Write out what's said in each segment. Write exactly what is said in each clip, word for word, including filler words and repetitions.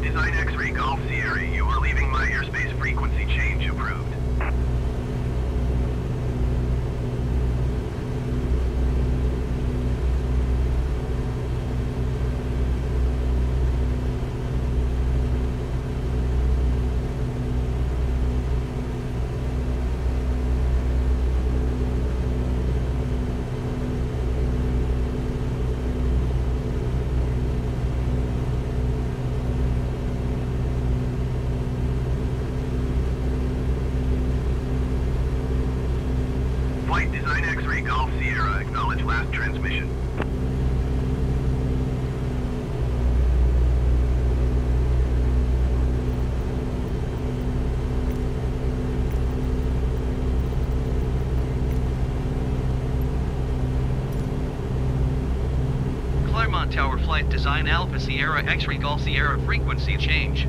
Design X-ray Golf Sierra, you are leaving my airspace. Frequency change approved. Flight Design X-ray Golf Sierra, acknowledge last transmission. Claremont Tower Flight Design Alpha Sierra X-ray Golf Sierra frequency change.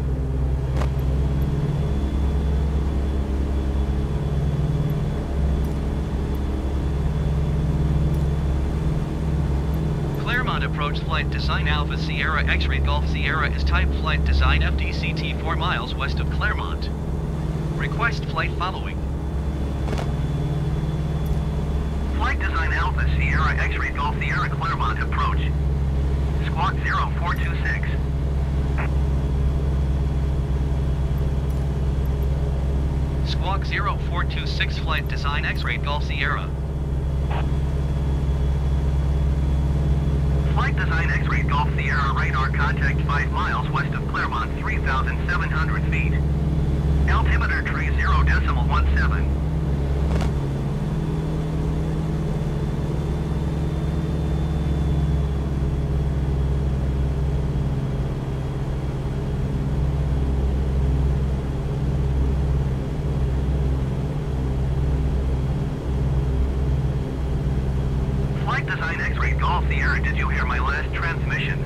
Claremont Approach Flight Design Alpha Sierra X-ray Golf Sierra is type Flight Design F D C T four miles west of Claremont. Request flight following. Flight Design Alpha Sierra X-ray Golf Sierra Claremont Approach. Squawk zero four two six. Squawk zero four two six Flight Design X-ray Golf Sierra. Flight Design X-ray Golf Sierra radar contact five miles west of Claremont, three thousand seven hundred feet. Altimeter tree zero decimal one seven. Flight Design X-ray Golf Sierra, did you hear my last transmission?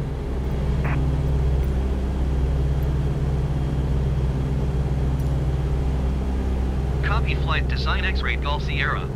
Copy Flight Design X-ray Golf Sierra.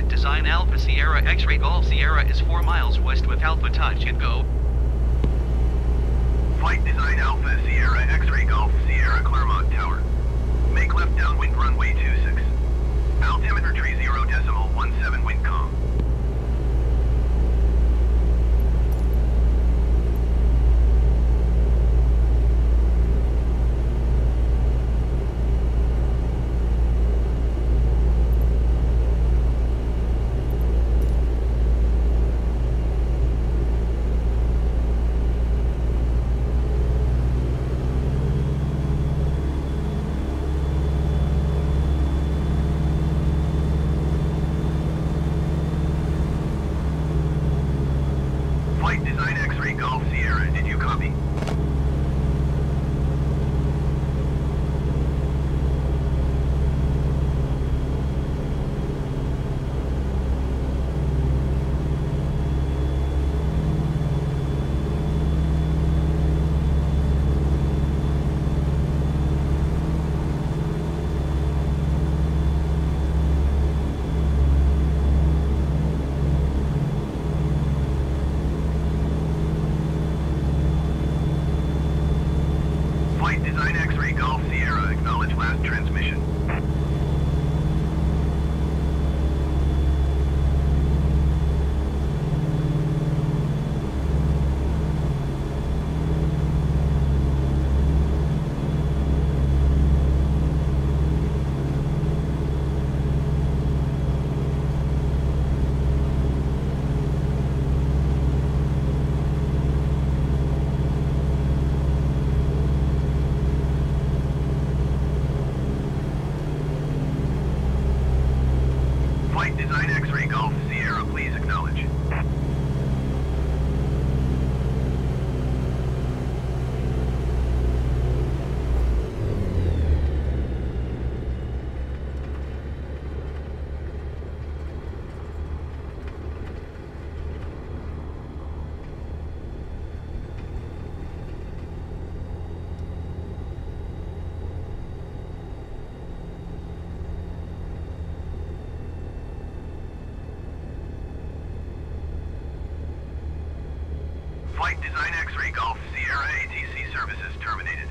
Flight Design Alpha Sierra X-Ray Golf Sierra is four miles west with Alpha touch and go. Flight Design Alpha Sierra X-Ray Golf Sierra Claremont Tower. Make left downwind runway two six. Altimeter tree zero decimal one seven wind calm. Flight Design X-Ray Golf Sierra, did you copy? Flight Design X-Ray Golf Sierra, acknowledge last transmission. Flight Design X-Ray Golf Sierra, please acknowledge. Flight Design X-Ray Golf Sierra A T C services terminated.